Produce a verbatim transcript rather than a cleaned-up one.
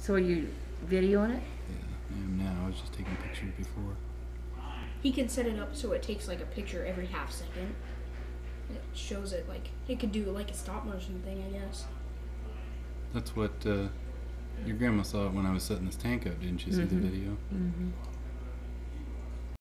So are you videoing it? Yeah, I am now. I was just taking pictures before. He can set it up so it takes like a picture every half second. It shows it like, it could do like a stop motion thing, I guess. That's what uh, your grandma saw when I was setting this tank up, didn't you see Mm-hmm. the video? Mm-hmm.